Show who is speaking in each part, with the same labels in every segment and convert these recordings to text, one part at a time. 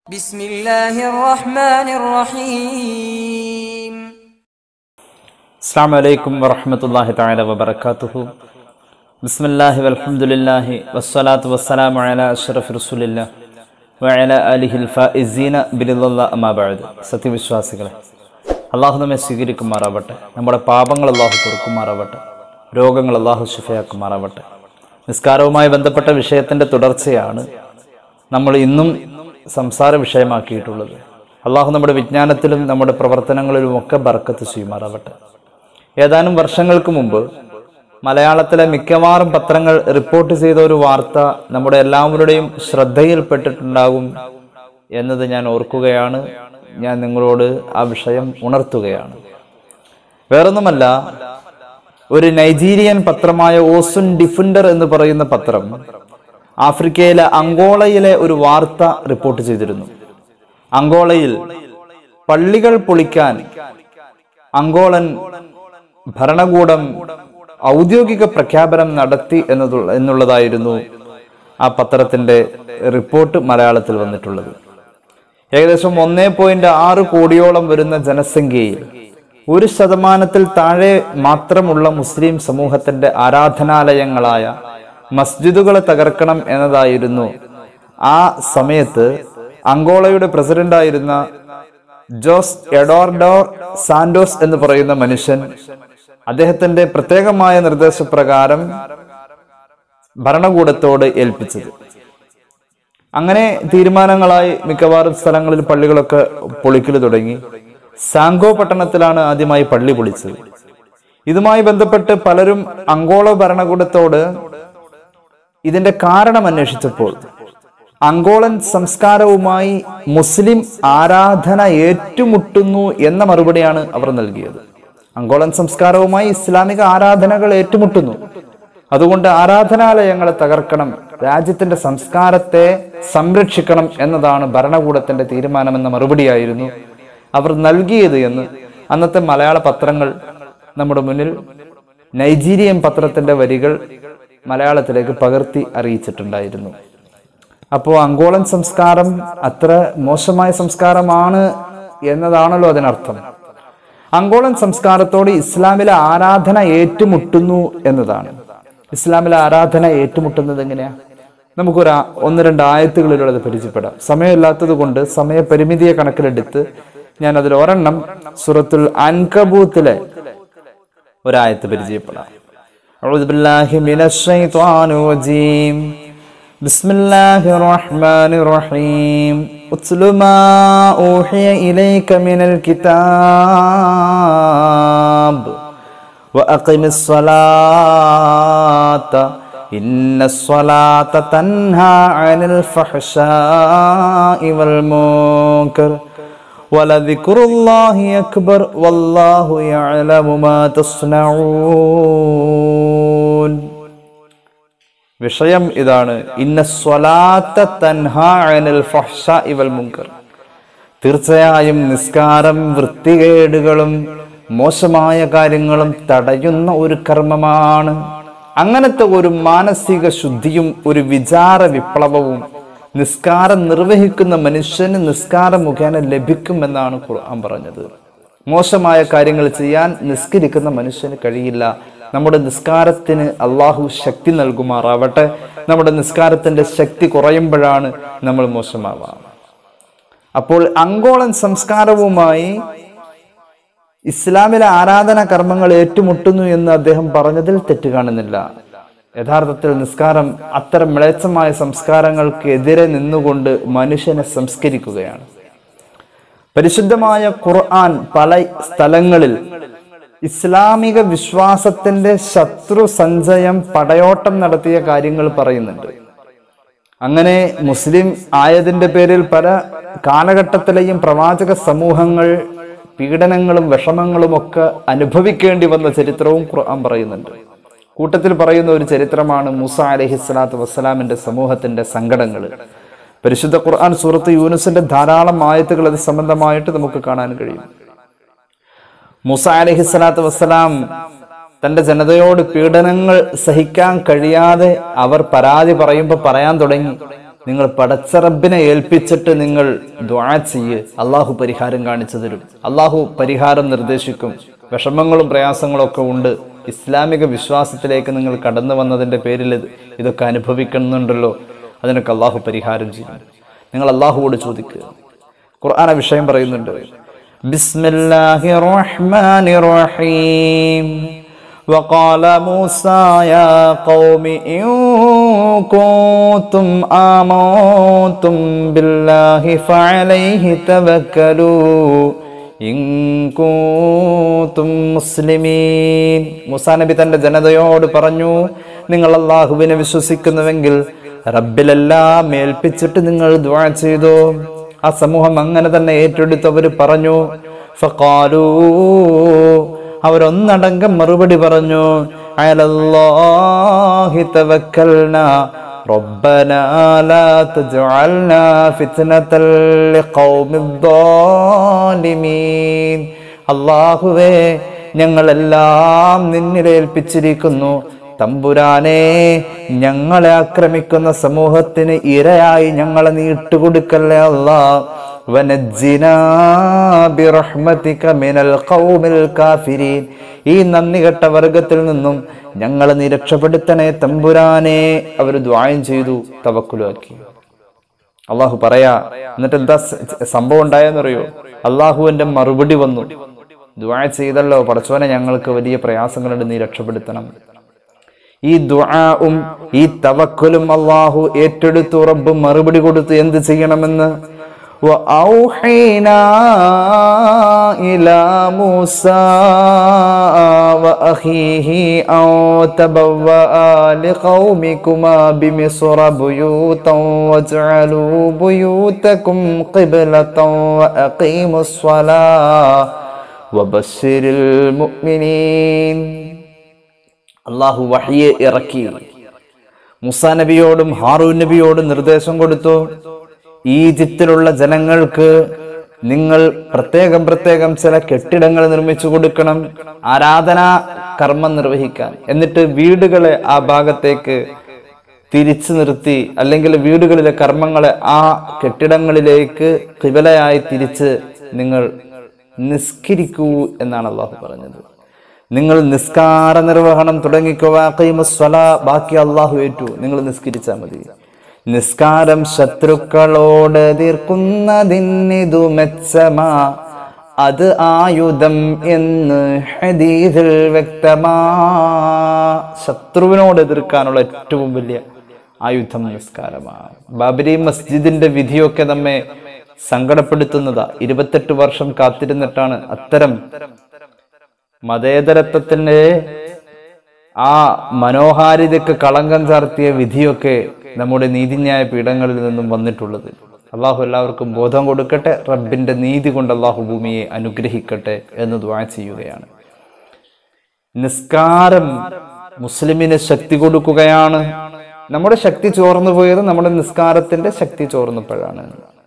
Speaker 1: بسم الله الرحمن الرحيم.
Speaker 2: السلام عليكم ورحمة الله تعالى وبركاته. بسم الله والحمد لله والصلاة والسلام على أشرف رسول الله وعلى آله الفائزين برضا الله أما بعد. സത്യവിശ്വാസികളെ, അള്ളാഹു നമ്മെ സ്വീകരിക്കുമാറാവട്ടെ. നമ്മുടെ പാപങ്ങൾ അള്ളാഹു പൊറുക്കുമാറാവട്ടെ. രോഗങ്ങൾ അള്ളാഹു ശിഫയാക്കുമാറാവട്ടെ. നിസ്കാരവുമായി ബന്ധപ്പെട്ട വിഷയത്തിൻ്റെ തുടർച്ചയാണ് നമ്മൾ ഇന്നും സംസാര വിഷയമാക്കിയിട്ടുള്ളത്. അള്ളാഹു നമ്മുടെ വിജ്ഞാനത്തിലും നമ്മുടെ പ്രവർത്തനങ്ങളിലും ഒക്കെ ബർക്കത്ത് ചെയ്യുമാറാവട്ടെ. ഏതാനും വർഷങ്ങൾക്ക് മുമ്പ് മലയാളത്തിലെ മിക്കവാറും പത്രങ്ങൾ റിപ്പോർട്ട് ചെയ്ത ഒരു വാർത്ത നമ്മുടെ എല്ലാവരുടെയും ശ്രദ്ധയിൽപ്പെട്ടിട്ടുണ്ടാകും എന്നത് ഞാൻ ഓർക്കുകയാണ്. ഞാൻ നിങ്ങളോട് ആ വിഷയം ഉണർത്തുകയാണ്. വേറൊന്നുമല്ല, ഒരു നൈജീരിയൻ പത്രമായ ഓസുൻ ഡിഫൻഡർ എന്ന് പറയുന്ന പത്രം ആഫ്രിക്കയിലെ അങ്കോളയിലെ ഒരു വാർത്ത റിപ്പോർട്ട് ചെയ്തിരുന്നു. അങ്കോളയിൽ പള്ളികൾ പൊളിക്കാൻ അങ്കോളൻ ഭരണകൂടം ഔദ്യോഗിക പ്രഖ്യാപനം നടത്തി എന്നുള്ളതായിരുന്നു ആ പത്രത്തിന്റെ റിപ്പോർട്ട് മലയാളത്തിൽ വന്നിട്ടുള്ളത്. ഏകദേശം 1.6 കോടിയോളം വരുന്ന ജനസംഖ്യയിൽ 1% താഴെ മാത്രമുള്ള മുസ്ലിം സമൂഹത്തിന്റെ ആരാധനാലയങ്ങളായ മസ്ജിദുകളെ തകർക്കണം എന്നതായിരുന്നു ആ സമയത്ത് അങ്കോളയുടെ പ്രസിഡന്റായിരുന്ന ജോസ് എഡോർഡോ സാന്റോസ് എന്ന് പറയുന്ന മനുഷ്യൻ അദ്ദേഹത്തിന്റെ പ്രത്യേകമായ നിർദ്ദേശപ്രകാരം ഭരണകൂടത്തോട് ഏൽപ്പിച്ചത്. അങ്ങനെ തീരുമാനങ്ങളായി മിക്കവാറും സ്ഥലങ്ങളിൽ പള്ളികളൊക്കെ പൊളിക്കൽ തുടങ്ങി. സാങ്കോ പട്ടണത്തിലാണ് ആദ്യമായി പള്ളി പൊളിച്ചത്. ഇതുമായി ബന്ധപ്പെട്ട് പലരും അങ്കോള ഭരണകൂടത്തോട് ഇതിന്റെ കാരണം അന്വേഷിച്ചപ്പോൾ അങ്കോളൻ സംസ്കാരവുമായി മുസ്ലിം ആരാധന ഏറ്റുമുട്ടുന്നു എന്ന മറുപടിയാണ് അവർ നൽകിയത്. അങ്കോളൻ സംസ്കാരവുമായി ഇസ്ലാമിക ആരാധനകൾ ഏറ്റുമുട്ടുന്നു, അതുകൊണ്ട് ആരാധനാലയങ്ങളെ തകർക്കണം, രാജ്യത്തിന്റെ സംസ്കാരത്തെ സംരക്ഷിക്കണം എന്നതാണ് ഭരണകൂടത്തിന്റെ തീരുമാനമെന്ന മറുപടിയായിരുന്നു അവർ നൽകിയത് എന്ന് അന്നത്തെ മലയാള പത്രങ്ങൾ നമ്മുടെ മുന്നിൽ നൈജീരിയൻ പത്രത്തിന്റെ വരികൾ മലയാളത്തിലേക്ക് പകർത്തി അറിയിച്ചിട്ടുണ്ടായിരുന്നു. അപ്പോൾ അങ്കോളൻ സംസ്കാരം അത്ര മോശമായ സംസ്കാരമാണ് എന്നതാണല്ലോ അതിനർത്ഥം. അങ്കോളൻ സംസ്കാരത്തോട് ഇസ്ലാമിലെ ആരാധന ഏറ്റുമുട്ടുന്നു എന്നതാണ്. ഇസ്ലാമിലെ ആരാധന ഏറ്റുമുട്ടുന്നത് എങ്ങനെയാ? നമുക്കൊരു 1-2 ആയത്തുകളിലൂടെ അത് പരിചയപ്പെടാം. സമയമില്ലാത്തത് കൊണ്ട് സമയപരിമിതിയെ കണക്കിലെടുത്ത് ഞാൻ അതിൽ ഒരെണ്ണം സൂറത്തുൽ അൻകബൂത്തിലെ ഒരായത്ത് പരിചയപ്പെടാം. أعوذ بالله من الشيطان الرجيم. بسم الله الرحمن الرحيم. اتل ما أوحي إليك من الكتاب وأقم الصلاة إن الصلاة تنهى عن الفحشاء والمنكر وَلَذِكْرُ اللَّهِ أَكْبَرُ وَاللَّهُ يَعْلَمُ مَا تَصْنَعُونَ. വിഷയം ഇതാണ്: ഇന്ന സ്വലാത്ത തൻഹാ അനിൽ ഫഹ്ശാഇ വൽ മുൻകർ. തീർച്ചയായും നിസ്കാരം വൃത്തികേടുകളും മോശമായ കാര്യങ്ങളും തടയുന്ന ഒരു കർമ്മമാണ്. അങ്ങനത്തെ ഒരു മാനസിക ശുദ്ധിയും ഒരു വിചാര വിപ്ലവവും നിസ്കാരം നിർവഹിക്കുന്ന മനുഷ്യന് നിസ്കാരം മുഖേന ലഭിക്കുമെന്നാണ് ഖുർആൻ പറഞ്ഞത്. മോശമായ കാര്യങ്ങൾ ചെയ്യാൻ നിസ്കരിക്കുന്ന മനുഷ്യന് കഴിയില്ല. നമ്മുടെ നിസ്കാരത്തിന് അള്ളാഹു ശക്തി നൽകുമാറാവട്ടെ. നമ്മുടെ നിസ്കാരത്തിന്റെ ശക്തി കുറയുമ്പോഴാണ് നമ്മൾ മോശമാവുക. അപ്പോൾ അങ്കോളൻ സംസ്കാരവുമായി ഇസ്ലാമിലെ ആരാധനാ കർമ്മങ്ങൾ ഏറ്റുമുട്ടുന്നു എന്ന് അദ്ദേഹം പറഞ്ഞതിൽ തെറ്റ് കാണുന്നില്ല. യഥാർത്ഥത്തിൽ നിസ്കാരം അത്തരം മ്ലേച്ഛമായ സംസ്കാരങ്ങൾക്ക് എതിരെ നിന്നുകൊണ്ട് മനുഷ്യനെ സംസ്കരിക്കുകയാണ്. പരിശുദ്ധമായ ഖുർആൻ പല സ്ഥലങ്ങളിൽ ഇസ്ലാമിക വിശ്വാസത്തിന്റെ ശത്രു സഞ്ചയം പടയോട്ടം നടത്തിയ കാര്യങ്ങൾ പറയുന്നുണ്ട്. അങ്ങനെ മുസ്ലിം ആയതിന്റെ പേരിൽ പല കാലഘട്ടത്തിലെയും പ്രവാചക സമൂഹങ്ങൾ പീഡനങ്ങളും വിഷമങ്ങളും ഒക്കെ അനുഭവിക്കേണ്ടി വന്ന ചരിത്രവും ഖുർആൻ പറയുന്നുണ്ട്. കൂട്ടത്തിൽ പറയുന്ന ഒരു ചരിത്രമാണ് മൂസ അലൈഹിസ്സലാത്തു വസ്സലാമിന്റെ സമൂഹത്തിന്റെ സങ്കടങ്ങൾ. പരിശുദ്ധ ഖുർആൻ സൂറത്ത് യൂനുസിന്റെ ധാരാളം ആയത്തുകൾ അത് സംബന്ധമായിട്ട് നമുക്ക് കാണാൻ കഴിയും. മൂസ അലൈഹിസ്സലാത്തു വസ്സലാം തന്റെ ജനതയോട് പീഡനങ്ങൾ സഹിക്കാൻ കഴിയാതെ അവർ പരാതി പറയുമ്പോൾ പറയാൻ തുടങ്ങി, നിങ്ങൾ പടച്ച റബ്ബിനെ ഏൽപ്പിച്ചിട്ട് നിങ്ങൾ ദുആ ചെയ്യ്, അള്ളാഹു പരിഹാരം കാണിച്ചു തരും. അള്ളാഹു പരിഹാരം നിർദ്ദേശിക്കും. വിഷമങ്ങളും പ്രയാസങ്ങളും ഒക്കെ ഉണ്ട്, ഇസ്ലാമിക വിശ്വാസത്തിലേക്ക് നിങ്ങൾ കടന്നു വന്നതിന്റെ പേരിൽ ഇതൊക്കെ അനുഭവിക്കുന്നുണ്ടല്ലോ, അതിനൊക്കെ അള്ളാഹു പരിഹാരം ചെയ്യും. നിങ്ങൾ അള്ളാഹുവോട് ചോദിക്കുക. ഖുർആൻ വിഷയം പറയുന്നുണ്ട്. ബിസ്മില്ലാഹിർ റഹ്മാനിർ റഹീം. وقال موسى يا قوم إن كنتم آمنتم بالله فعليه توكلوا إن كنتم مسلمين. മൂസാ നബി തന്റെ ജനതയോട് പറഞ്ഞു, നിങ്ങൾ അല്ലാഹുവിനെ വിശ്വസിക്കുന്നുവെങ്കിൽ റബ്ബിലെല്ലാം ഏൽപ്പിച്ചിട്ട് നിങ്ങൾ ദുആ ചെയ്തു. ആ സമൂഹം അങ്ങനെ തന്നെ ഏറ്റെടുത്ത് അവർ പറഞ്ഞു. ഫഖാലൂ, അവരൊന്നടങ്കം മറുപടി പറഞ്ഞു, അലല്ലാഹി തവക്കൽനാ റബ്ബനാ ലാ തജ്അൽനാ ഫിത്നതൽ ലിഖൗമിദ് ളാലിമീൻ. അല്ലാഹുവേ, ഞങ്ങളെല്ലാം നിന്നിൽ ഏൽപ്പിച്ചിരിക്കുന്നു. തമ്പുരാനെ, ഞങ്ങളെ ആക്രമിക്കുന്ന സമൂഹത്തിന് ഇരയായി ഞങ്ങളെ നീ ഇട്ടുകൊടുക്കല്ലേ അല്ലാഹ്. വനജ്ജിനാ ബിറഹ്മതിക മിനൽ ഖൗമിൽ കാഫിരീൻ. ഈ നന്ദികെട്ട വർഗത്തിൽ നിന്നും ഞങ്ങളെ നീ രക്ഷപ്പെടുത്തണേ തമ്പുരാനെ. അവർ ദുആയും ചെയ്തു, തവക്കുലാക്കി. അള്ളാഹു പറയാ, എന്നിട്ട് എന്താ സംഭവം ഉണ്ടായെന്നറിയോ? അള്ളാഹുവിന്റെ മറുപടി വന്നു. ദുആ ചെയ്തല്ലോ, പടച്ചോനെ ഞങ്ങൾക്ക് വലിയ പ്രയാസങ്ങളുണ്ട്, നീ രക്ഷപ്പെടുത്തണം. ഈ ദുആഉം ഈ തവക്കുലും അള്ളാഹു ഏറ്റെടുത്തു. റബ്ബ് മറുപടി കൊടുത്തു എന്ത് ചെയ്യണമെന്ന്. وأوحينا إلى موسى وأخيه أن تبوأ لقومكما بمصر بيوتا واجعلوا بيوتكم قبلة وأقيموا الصلاة وبشر المؤمنين. അള്ളാഹു വഹ്യ് ഇറക്കി. മൂസാ നബിയോടും ഹാറൂൻ നബിയോടും നിർദ്ദേശം കൊടുത്തു, ഈജിപ്തിലുള്ള ജനങ്ങൾക്ക് നിങ്ങൾ പ്രത്യേകം ചില കെട്ടിടങ്ങൾ നിർമ്മിച്ചു കൊടുക്കണം, ആരാധനാ കർമ്മം നിർവഹിക്കാൻ. എന്നിട്ട് വീടുകളെ ആ ഭാഗത്തേക്ക് തിരിച്ചു നിർത്തി, അല്ലെങ്കിൽ വീടുകളിലെ കർമ്മങ്ങളെ ആ കെട്ടിടങ്ങളിലേക്ക് ഖിബലയായി തിരിച്ച് നിങ്ങൾ നിസ്കരിക്കൂ എന്നാണ് അള്ളാഹു പറഞ്ഞത്. നിങ്ങൾ നിസ്കാര നിർവഹണം തുടങ്ങിക്കോ. ബാക്കി അള്ളാഹു ഏറ്റു, നിങ്ങൾ നിസ്കരിച്ചാൽ മതി. നിസ്കാരം ശത്രുക്കളോട് തീർക്കുന്നതിന്നിതു മെച്ചമാ, അത് ആയുധം എന്ന് ഹദീസിൽ വ്യക്തമാ. ശത്രുവിനോട് എതിർക്കാനുള്ള ഏറ്റവും വലിയ ആയുധം നിസ്കാരമാണ്. ബാബരി മസ്ജിദിന്റെ വിധിയൊക്കെ നമ്മെ സങ്കടപ്പെടുത്തുന്നതാ. 28 വർഷം കാത്തിരുന്നിട്ടാണ് അത്തരം മതേതരത്വത്തിന്റെ ആ മനോഹാരിതയ്ക്ക് കളങ്കം ചാർത്തിയ വിധിയൊക്കെ നമ്മുടെ നീതിന്യായ പീഠങ്ങളിൽ നിന്നും വന്നിട്ടുള്ളത്. അള്ളാഹു എല്ലാവർക്കും ബോധം കൊടുക്കട്ടെ. റബ്ബിന്റെ നീതി കൊണ്ട് അള്ളാഹു ഭൂമിയെ അനുഗ്രഹിക്കട്ടെ എന്ന് ദുആ ചെയ്യുകയാണ്. നിസ്കാരം മുസ്ലിമിന് ശക്തി കൊടുക്കുകയാണ്. നമ്മുടെ ശക്തി ചോർന്നു പോയത് നമ്മുടെ നിസ്കാരത്തിന്റെ ശക്തി ചോർന്നപ്പോഴാണ്.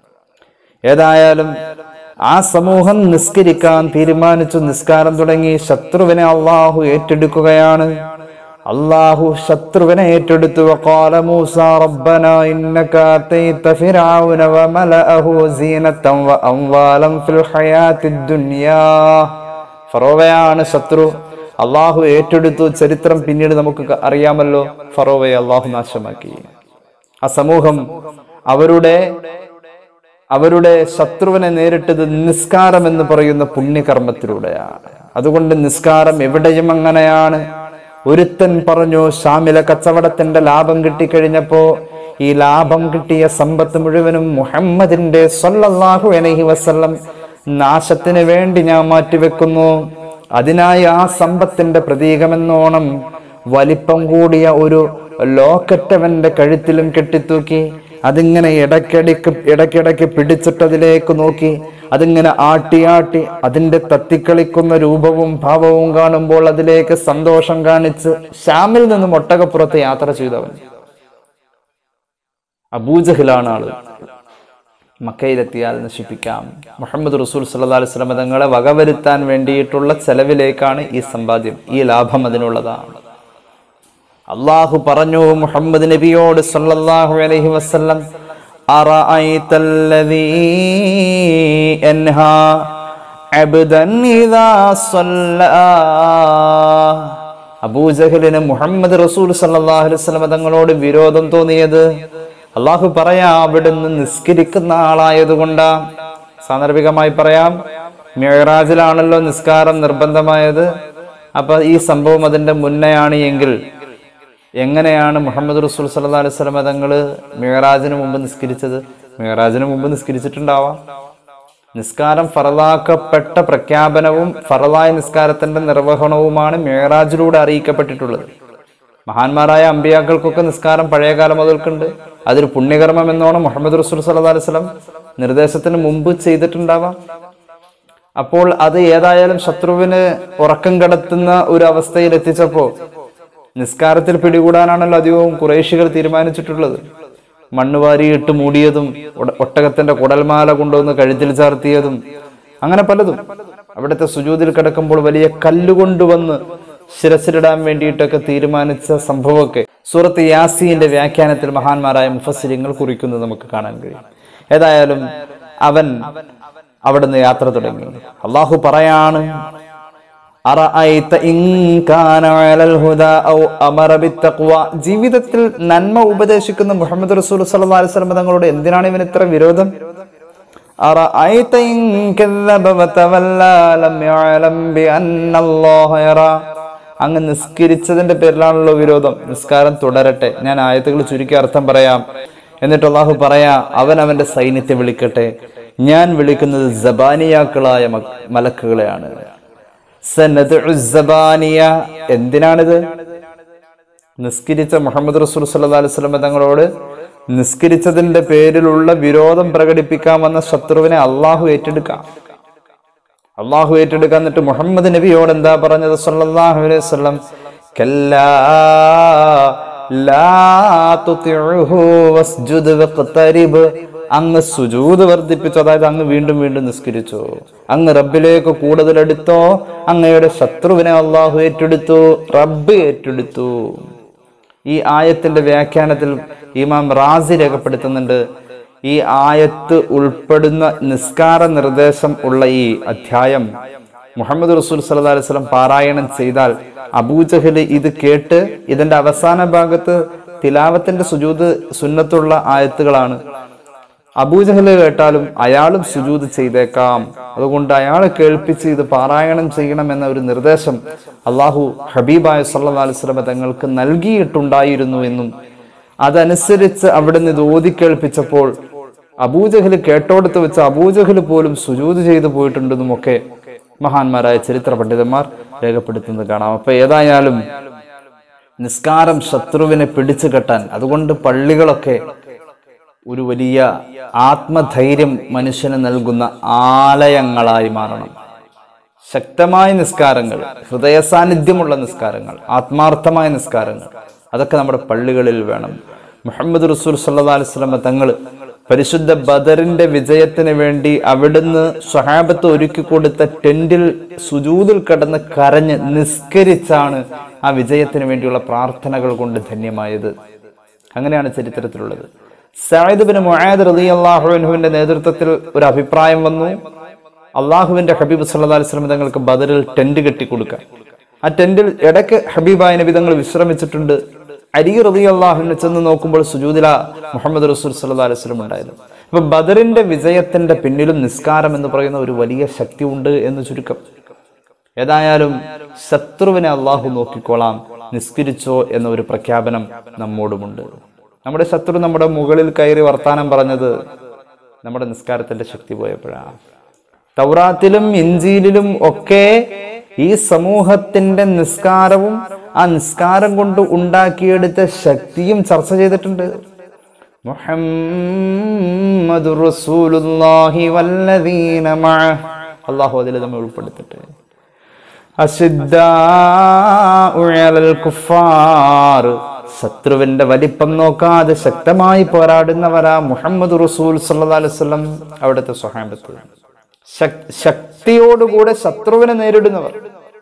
Speaker 2: ഏതായാലും ആ സമൂഹം നിസ്കരിക്കാൻ തീരുമാനിച്ചു, നിസ്കാരം തുടങ്ങി. ശത്രുവിനെ അള്ളാഹു ഏറ്റെടുക്കുകയാണ്. അള്ളാഹു ശത്രുവിനെ ഏറ്റെടുത്തു. വഖാല മൂസാ റബ്ബനാ ഇന്നക അതൈത ഫിർഔന വമലഅഹു സീനതൻ വഅംവാലൻ ഫിൽ ഹയാത്തിദ് ദുനിയാ. ഫറോവയാണ് ശത്രു. അള്ളാഹു ഏറ്റെടുത്തു. ചരിത്രം പിന്നീട് നമുക്ക് അറിയാമല്ലോ. ഫറോവയെ അള്ളാഹു നാശമാക്കി. ആ സമൂഹം അവരുടെ ശത്രുവിനെ നേരിട്ടത് നിസ്കാരം എന്ന് പറയുന്ന പുണ്യകർമ്മത്തിലൂടെയാണ്. അതുകൊണ്ട് നിസ്കാരം എവിടെയും അങ്ങനെയാണ്. ഒരുത്തൻ പറഞ്ഞു, ഷാമിലെ കച്ചവടത്തിന്റെ ലാഭം കിട്ടിക്കഴിഞ്ഞപ്പോ ഈ ലാഭം കിട്ടിയ സമ്പത്ത് മുഴുവനും മുഹമ്മദിന്റെ സ്വല്ലല്ലാഹു അലൈഹി വസല്ലം നാശത്തിന് വേണ്ടി ഞാൻ മാറ്റിവെക്കുന്നു. അതിനായി ആ സമ്പത്തിന്റെ പ്രതീകമെന്നോണം വലിപ്പം കൂടിയ ഒരു ലോക്കറ്റവന്റെ കഴുത്തിലും കെട്ടിത്തൂക്കി. അതിങ്ങനെ ഇടയ്ക്കിടയ്ക്ക് പിടിച്ചിട്ടതിലേക്ക് നോക്കി. അതിങ്ങനെ ആട്ടി അതിന്റെ തത്തിക്കളിക്കുന്ന രൂപവും ഭാവവും കാണുമ്പോൾ അതിലേക്ക് സന്തോഷം കാണിച്ച് ഷാമിൽ നിന്നും ഒട്ടകപ്പുറത്ത് യാത്ര ചെയ്തവൻ അബൂജഹലാണ് ആള്. മക്കയിലെത്തിയാൽ നശിപ്പിക്കാം. മുഹമ്മദ് റസൂൽ സല്ലല്ലാഹു അലൈഹി വസല്ലം തങ്ങളെ വകവരുത്താൻ വേണ്ടിയിട്ടുള്ള ചെലവിലേക്കാണ് ഈ സമ്പാദ്യം, ഈ ലാഭം അതിനുള്ളതാണ്. അള്ളാഹു പറഞ്ഞു മുഹമ്മദ് നബിയോട് സല്ലല്ലാഹു അലൈഹി വസല്ലം, അറഅയ്തല്ലദീ യൻഹാ അബ്ദൻ ഇദാ സല്ലാ. അബൂജഹലിന് മുഹമ്മദ് റസൂൽ സല്ലല്ലാഹു അലൈഹി വസല്ലം തങ്ങളോട് വിരോധം തോന്നിയത് അള്ളാഹു പറയാ അവിടുന്ന് നിസ്കരിക്കുന്ന ആളായതുകൊണ്ടാ. സാന്ദർഭികമായി പറയാം, മിഅ്റാജിലാണല്ലോ നിസ്കാരം നിർബന്ധമായത്. അപ്പൊ ഈ സംഭവം അതിന്റെ മുന്നെയാണ് എങ്കിൽ എങ്ങനെയാണ് മുഹമ്മദ് റസൂൽ സല്ലല്ലാഹു അലൈഹി വസല്ലം തങ്ങള് മിഅ്റാജിന് മുമ്പ് നിസ്കരിച്ചത്? മിഅ്റാജിന് മുമ്പ് നിസ്കരിച്ചിട്ടുണ്ടാവാം. നിസ്കാരം ഫറലാക്കപ്പെട്ട പ്രഖ്യാപനവും ഫറലായ നിസ്കാരത്തിന്റെ നിർവഹണവുമാണ് മിഅ്റാജിലൂടെ അറിയിക്കപ്പെട്ടിട്ടുള്ളത്. മഹാന്മാരായ അമ്പിയാക്കൾക്കൊക്കെ നിസ്കാരം പഴയകാലം മുതൽക്കുണ്ട്. അതൊരു പുണ്യകർമ്മം എന്നോണം മുഹമ്മദ് റസൂൽ സല്ലല്ലാഹു അലൈഹി വസല്ലം നിർദ്ദേശത്തിന് മുമ്പ് ചെയ്തിട്ടുണ്ടാവാം. അപ്പോൾ അത് ഏതായാലും ശത്രുവിന് ഉറക്കം കടത്തുന്ന ഒരു അവസ്ഥയിൽ എത്തിച്ചപ്പോ നിസ്കാരത്തിൽ പിടികൂടാനാണല്ലോ അധികവും ഖുറൈശികൾ തീരുമാനിച്ചിട്ടുള്ളത്. മണ്ണുവാരിയിട്ട് മൂടിയതും ഒട്ടകത്തിന്റെ കുടൽമാല കൊണ്ടുവന്ന് കഴുത്തിൽ ചാർത്തിയതും അങ്ങനെ പലതും. അവിടുത്തെ സുജൂദിൽ കിടക്കുമ്പോൾ വലിയ കല്ലുകൊണ്ടുവന്ന് ശിരസിലിടാൻ വേണ്ടിയിട്ടൊക്കെ തീരുമാനിച്ച സംഭവമൊക്കെ സൂറത്ത് യാസീന്റെ വ്യാഖ്യാനത്തിൽ മഹാന്മാരായ മുഫസ്സിരിങ്ങൾ കുറിക്കുന്നത് നമുക്ക് കാണാൻ കഴിയും. ഏതായാലും അവൻ അവിടുന്ന് യാത്ര തുടങ്ങി. അള്ളാഹു പറയാണ്, ജീവിതത്തിൽ നന്മ ഉപദേശിക്കുന്ന മുഹമ്മദ് റസൂൽ സല്ലല്ലാഹു അലൈഹി വസല്ലം തങ്ങളോട് എന്തിനാണ് ഇവൻ ഇത്ര വിരോധം? അങ്ങ് നിസ്കരിച്ചതിന്റെ പേരിലാണല്ലോ വിരോധം. നിസ്കാരം തുടരട്ടെ. ഞാൻ ആയത്തുകൾ ചുരുക്കി അർത്ഥം പറയാം. എന്നിട്ട് അള്ളാഹു പറയാ, അവൻ അവന്റെ സൈന്യത്തെ വിളിക്കട്ടെ. ഞാൻ വിളിക്കുന്നത് സബാനിയാക്കളായ മലക്കുകളെയാണ്. എന്തിനാണിത്? നിസ്കരിച്ച മുഹമ്മദ് റസൂൽ സല്ലല്ലാഹു അലൈഹി വസല്ലം തങ്ങളോട് നിസ്കരിച്ചതിന്റെ പേരിലുള്ള വിരോധം പ്രകടിപ്പിക്കാൻ വന്ന ശത്രുവിനെ അള്ളാഹു ഏറ്റെടുക്കാം. എന്നിട്ട് മുഹമ്മദ് നബിയോട് എന്താ പറഞ്ഞത് സല്ലല്ലാഹു അലൈഹി വസല്ലം? കല്ലാ ലാ തുതിഉഹു വസ്ജുദ് വഖ്തരിബ്. അങ്ങ് സുജൂദ് വർദ്ധിപ്പിച്ചു, അതായത് അങ്ങ് വീണ്ടും വീണ്ടും നിസ്കരിച്ചു. അങ്ങ് റബ്ബിലേക്ക് കൂടുതൽ അടുത്തോ. അങ്ങയുടെ ശത്രുവിനെ അള്ളാഹു ഏറ്റെടുത്തു, റബ്ബ് ഏറ്റെടുത്തു. ഈ ആയത്തിന്റെ വ്യാഖ്യാനത്തിൽ ഇമാം റാസി രേഖപ്പെടുത്തുന്നുണ്ട്, ഈ ആയത്ത് ഉൾപ്പെടുന്ന നിസ്കാര നിർദ്ദേശം ഉള്ള ഈ അധ്യായം മുഹമ്മദ് റസൂൽ സല്ലല്ലാഹു അലൈഹി വസല്ലം പാരായണം ചെയ്താൽ അബൂജഹല് ഇത് കേട്ട്, ഇതിന്റെ അവസാന ഭാഗത്ത് തിലാവത്തിന്റെ സുജൂദ് സുന്നത്തുള്ള ആയത്തുകളാണ്. അബൂജഹല് കേട്ടാലും അയാളും സുജൂദ് ചെയ്തേക്കാം. അതുകൊണ്ട് അയാളെ കേൾപ്പിച്ച് ഇത് പാരായണം ചെയ്യണം എന്ന ഒരു നിർദ്ദേശം അള്ളാഹു ഹബീബായ സല്ലല്ലാഹു അലൈഹി വസല്ലം തങ്ങൾക്ക് നൽകിയിട്ടുണ്ടായിരുന്നു എന്നും അതനുസരിച്ച് അവിടുന്ന് ഇത് ഓതി കേൾപ്പിച്ചപ്പോൾ അബൂജഹല് കേട്ടോടത്ത് വെച്ച് അബൂജഹല് പോലും സുജൂദ് ചെയ്തു പോയിട്ടുണ്ടെന്നും ഒക്കെ മഹാന്മാരായ ചരിത്ര പണ്ഡിതന്മാർ രേഖപ്പെടുത്തുന്നത് കാണാം. അപ്പൊ ഏതായാലും നിസ്കാരം ശത്രുവിനെ പിടിച്ചു കെട്ടാൻ, അതുകൊണ്ട് പള്ളികളൊക്കെ ഒരു വലിയ ആത്മധൈര്യം മനുഷ്യന് നൽകുന്ന ആലയങ്ങളായി മാറണം. ശക്തമായ നിസ്കാരങ്ങൾ, ഹൃദയ സാന്നിധ്യമുള്ള നിസ്കാരങ്ങൾ, ആത്മാർത്ഥമായ നിസ്കാരങ്ങൾ, അതൊക്കെ നമ്മുടെ പള്ളികളിൽ വേണം. മുഹമ്മദ് റസൂൽ സല്ലല്ലാഹു അലൈഹി വസല്ലം തങ്ങൾ പരിശുദ്ധ ബദറിന്റെ വിജയത്തിന് വേണ്ടി അവിടുന്ന് സ്വഹാബത്ത് ഒരുക്കി കൊടുത്ത ടെന്റിൽ സുജൂദിൽ കിടന്ന് കരഞ്ഞ് നിസ്കരിച്ചാണ് ആ വിജയത്തിന് വേണ്ടിയുള്ള പ്രാർത്ഥനകൾ കൊണ്ട് ധന്യമായത്. അങ്ങനെയാണ് ചരിത്രത്തിലുള്ളത്. സഅദ് ഇബ്നു മുആദ് റളിയല്ലാഹു അൻഹുവിന്റെ നേതൃത്വത്തിൽ ഒരു അഭിപ്രായം വന്നു, അള്ളാഹുവിന്റെ ഹബീബ് സല്ലല്ലാഹു അലൈഹി വസല്ലം തങ്ങൾക്ക് ബദറിൽ ടെന്റ് കെട്ടി കൊടുക്കാം. ആ ടെന്റിൽ ഇടയ്ക്ക് ഹബീബായ നബി തങ്ങൾ വിശ്രമിച്ചിട്ടുണ്ട്. അലി റളിയല്ലാഹു അൻഹു ചെന്ന് നോക്കുമ്പോൾ സുജൂദിലാ മുഹമ്മദ് റസൂൽ സല്ലല്ലാഹു അലൈഹി വസല്ലം ഉണ്ടായിരുന്നു. അപ്പൊ ബദറിന്റെ വിജയത്തിന്റെ പിന്നിലും നിസ്കാരം എന്ന് പറയുന്ന ഒരു വലിയ ശക്തി ഉണ്ട് എന്ന് ചുരുക്കം. ഏതായാലും ശത്രുവിനെ അള്ളാഹു നോക്കിക്കോളാം, നിസ്കരിച്ചോ എന്ന ഒരു പ്രഖ്യാപനം നമ്മോടുമുണ്ട്. നമ്മുടെ ശത്രു നമ്മുടെ മുകളിൽ കയറി വർത്താനം പറഞ്ഞത് നമ്മുടെ നിസ്കാരത്തിന്റെ ശക്തി പോയപ്പോഴാണ്. തൗറാത്തിലും ഇഞ്ചീലിലും ഒക്കെ ഈ സമൂഹത്തിന്റെ നിസ്കാരവും ആ നിസ്കാരം കൊണ്ട് ഉണ്ടാക്കിയെടുത്ത ശക്തിയും ചർച്ച ചെയ്തിട്ടുണ്ട്. മുഹമ്മദുർ റസൂലുള്ളാഹി വല്ലദീന മഅഹ്, അല്ലാഹു അതിൽ നമ്മെ ഉൾപ്പെടുത്തട്ടെ. അശിദ്ദാഉ അലൽ കുഫാർ, ശത്രുവിന്റെ വലിപ്പം നോക്കാതെ ശക്തമായി പോരാടുന്നവരാ മുഹമ്മദ് റസൂൽ സല്ലല്ലാഹു അലൈഹി വസല്ലം അവിടുത്തെ സ്വഹാബത്ത്. ശക്തിയോടുകൂടെ ശത്രുവിനെ നേരിടുന്നവർ.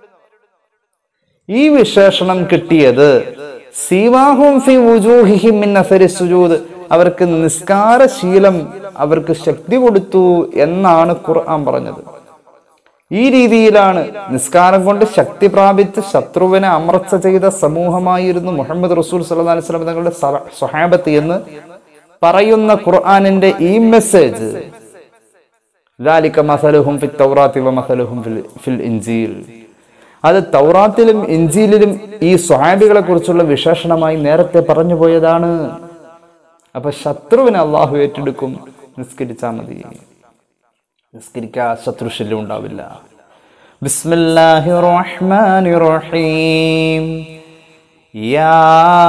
Speaker 2: ഈ വിശേഷണം കിട്ടിയത് സീവാഹും ഫി വുജൂഹിഹിം മിൻ അസരി സുജൂദ്, അവർക്ക് നിസ്കാരശീലം അവർക്ക് ശക്തി കൊടുത്തു എന്നാണ് ഖുർആൻ പറഞ്ഞത്. ഈ രീതിയിലാണ് നിസ്കാരം കൊണ്ട് ശക്തി പ്രാപിച്ച് ശത്രുവിനെ അമർച്ച ചെയ്ത സമൂഹമായിരുന്നു മുഹമ്മദ് റസൂൽ സല്ലല്ലാഹു അലൈഹി വസല്ലം തങ്ങളുടെ സ്വഹാബത്ത് എന്ന് പറയുന്ന ഖുർആനിന്റെ ഈ മെസ്സേജ് ذلك مثلهم في التوراة ومثلهم في الإنجيل, അത് തൗറാത്തിലും ഇൻജീലിലും ഈ സ്വഹാബികളെ കുറിച്ചുള്ള വിശേഷണമായി നേരത്തെ പറഞ്ഞു പോയതാണ്. അപ്പൊ ശത്രുവിനെ അള്ളാഹു ഏറ്റെടുക്കും. നിസ്കരിച്ചാൽ മതി, നിസ്കരിക്കാ ശത്രുശല്യം ഉണ്ടാവില്ല. ബിസ്മില്ലാഹിർ റഹ്മാനിർ റഹീം. യാ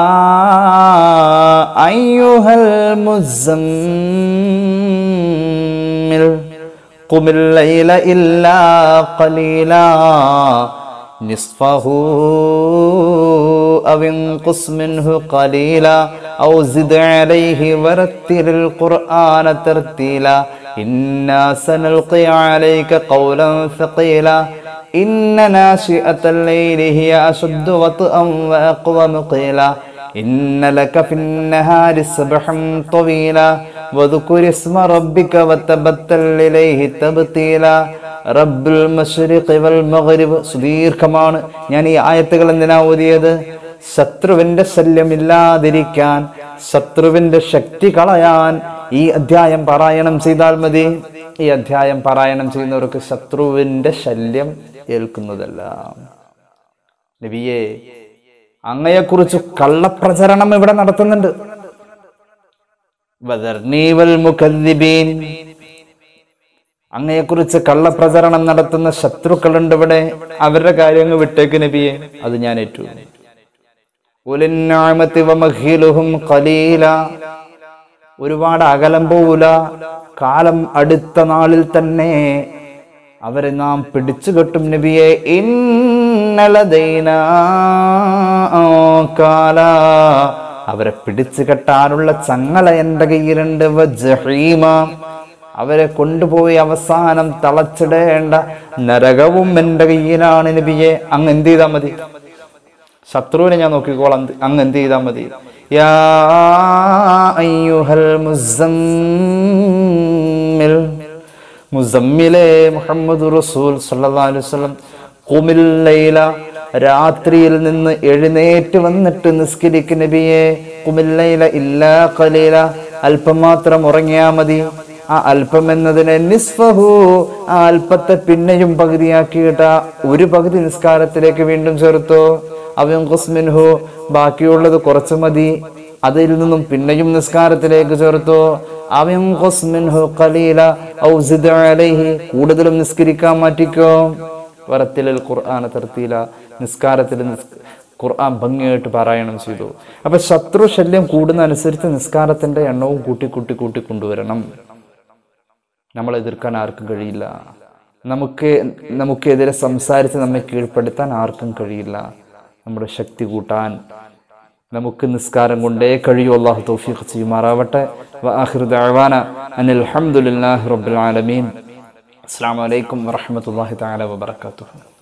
Speaker 2: അയ്യുഹൽ മുസമ്മിൽ ഖുമിൽ ലൈല ഇല്ലാ ഖലീലാ നിസ്ഫഹു അവ ഇൻഖുസ് മിൻഹു ഖലീലാ ഔ സിദ് അലൈഹി വറത്തിലിൽ ഖുർആന തർതീലാ ഇന്നാ സനൽഖി അലൈക ഖൗലൻ സഖീലാ ഇന്ന നാശിഅത്തൽ ലൈലി ഹിയ അശദ്ദു വത്അൻ വഅഖ്വമു ഖീലാ ഇന്ന ലക ഫിന്നഹാരി സബ്ഹൻ ത്വീലാ വദ്കുർ ഇസ്മ റബ്ബിക വതബത്തൽ ഇലൈഹി തബ്തീലാ റബ്ബുൽ മശ്രിഖി വൽ മഗ്രിബ്. സുദീർഘമാണ്. ഞാൻ ഈ ആയത്തുകൾ എന്തിനാ ഓതിയത്? ശത്രുവിന്റെ ശല്യമില്ലാതിരിക്കാൻ, ശത്രുവിന്റെ ശക്തി കളയാൻ ഈ അധ്യായം പാരായണം ചെയ്താൽ മതി. ഈ അധ്യായം പാരായണം ചെയ്യുന്നവർക്ക് ശത്രുവിന്റെ ശല്യം ഏൽക്കുന്നതല്ല. നബിയെ, അങ്ങയെക്കുറിച്ച് കള്ളപ്രചരണം ഇവിടെ നടത്തുന്നുണ്ട്. അങ്ങയെക്കുറിച്ച് കള്ളപ്രചരണം നടത്തുന്ന ശത്രുക്കളുണ്ട് ഇവിടെ. അവരുടെ കാര്യങ്ങൾ വിട്ടേക്ക് നബിയെ, അത് ഞാൻ ഏറ്റു. ഒരുപാട് അകലം പോവൂല, കാലം അടുത്ത നാളിൽ തന്നെ അവരെ നാം പിടിച്ചു കെട്ടും നബിയെ. അവരെ പിടിച്ചു കെട്ടാനുള്ള ചങ്ങല എന്റെ കയ്യിലുണ്ട്. അവരെ കൊണ്ടുപോയി അവസാനം തളച്ചിടേണ്ട നരകവും എന്റെ കയ്യിലാണ് നബിയെ. അങ്ങ് എന്ത് ചെയ്താൽ മതി? ശത്രുവിനെ ഞാൻ നോക്കിക്കോളാം. അങ്ങ് എന്ത് ചെയ്താൽ മതി? യാ അയ്യുഹൽ മുസമ്മിൽ, മുസമ്മിലെ മുഹമ്മദ് റസൂൽ സല്ലല്ലാഹു അലൈഹി വസല്ലം, ഖുമിൽ ലൈല, രാത്രിയിൽ നിന്ന് എഴുന്നേറ്റ് വന്നിട്ട് നിസ്കരിക്കുന്ന നബിയെ. ഖുമിൽ ലൈല ഇല്ലാ ഖലീല, അല്പം മാത്രം ഉറങ്ങിയാ മതി. ആ അല്പം എന്നതിനെ നിസ്ഫഹു, ആ അല്പത്തെ പിന്നെയും പകുതിയാക്കിയിട്ട ഒരു പകുതി നിസ്കാരത്തിലേക്ക് വീണ്ടും ചേർത്തോ. അവൻഖുസ് മിൻഹു, ബാക്കിയുള്ളത് കുറച്ചു മതി, അതിൽ നിന്നും പിന്നെയും നിസ്കാരത്തിലേക്ക് ചേർത്തോ. അവൻഖുസ് മിൻഹു ഖലീല ഔ സിദ് അലൈഹി, കൂടുതലും നിസ്കരിക്കാൻ മാറ്റിക്കോ. വറത്തിലിൽ ഖുർആന തർതീല, നിസ്കാരത്തിൽ ഖുർആൻ ഭംഗിയായിട്ട് പാരായണം ചെയ്തു. അപ്പൊ ശത്രു ശല്യം കൂടുന്ന അനുസരിച്ച് നിസ്കാരത്തിന്റെ എണ്ണവും കൂട്ടി കൊണ്ടുവരണം. നമ്മളെ എതിർക്കാൻ ആർക്കും കഴിയില്ല. നമുക്കെതിരെ സംസാരിച്ച് നമ്മെ കീഴ്പ്പെടുത്താൻ ആർക്കും കഴിയില്ല. നമ്മുടെ ശക്തി കൂട്ടാൻ നമുക്ക് നിസ്കാരം കൊണ്ടേ കഴിയൂ. അല്ലാഹു തൗഫീഖ് ചെയ്യുമാറാവട്ടെ. വആഖിറു ദഅവാന അനിൽ ഹംദുലില്ലാഹി റബ്ബിൽ ആലമീൻ. അസ്സലാമു അലൈക്കും വറഹ്മത്തുള്ളാഹി തആല വബറകാതുഹു.